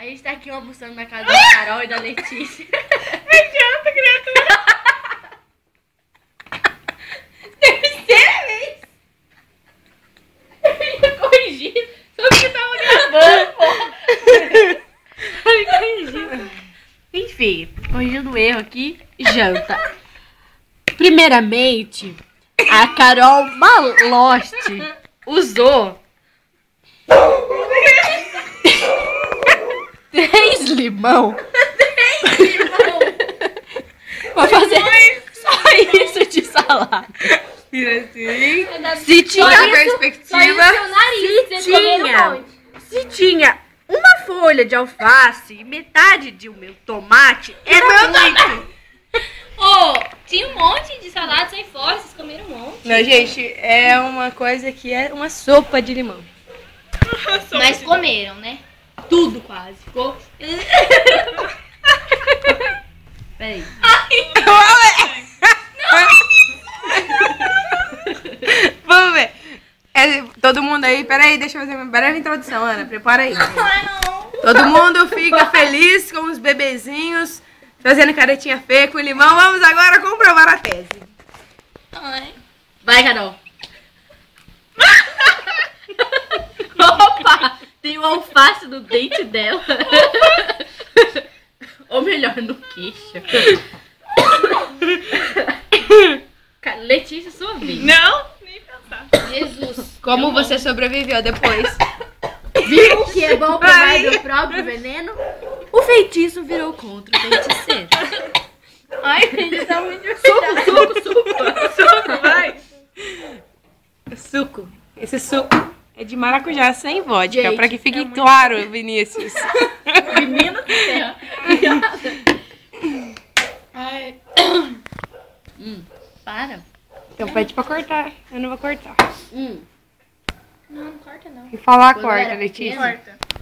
gente tá aqui almoçando na casa da Carol e da Letícia. Não adianta, criatura. Terceira vez. Eu ia corrigir. Só porque tava gravando, porra. Eu ia corrigir. Enfim, corrigindo o erro aqui. Janta. Primeiramente, a Carol Maloste usou 3 limão. 3 limão. Pra fazer só isso de salada. Se tinha perspectiva, se tinha uma folha de alface e metade de um meu tomate, era muito. Tinha um monte de salada sem fora, vocês comeram um monte. Não, gente, é uma coisa que é uma sopa de limão. Mas comeram, né? Tudo quase. Ficou. Peraí. Vamos ver. Todo mundo aí, peraí, deixa eu fazer uma breve introdução, Ana. Prepara aí. Todo mundo fica feliz com os bebezinhos, fazendo caretinha feia com limão. Vamos agora comprovar a tese. Vai, Carol. Opa! Tem o alface no dente dela. Ou melhor, no queixo. Letícia, sua vez. Não, nem pensar. Jesus. Como você sobreviveu depois? Viu que é bom provar do próprio veneno? O feitiço virou contra o feiticeiro. Ai, gente, tá muito Suco, vai. Suco. Esse suco é de maracujá sem vodka, Gente, pra que fique claro, Vinícius. Menino do céu. Ai. Para. Então pede pra cortar. Eu não vou cortar. Não, não corta não. E falar Quando corta, era Letícia. pequena, Corta.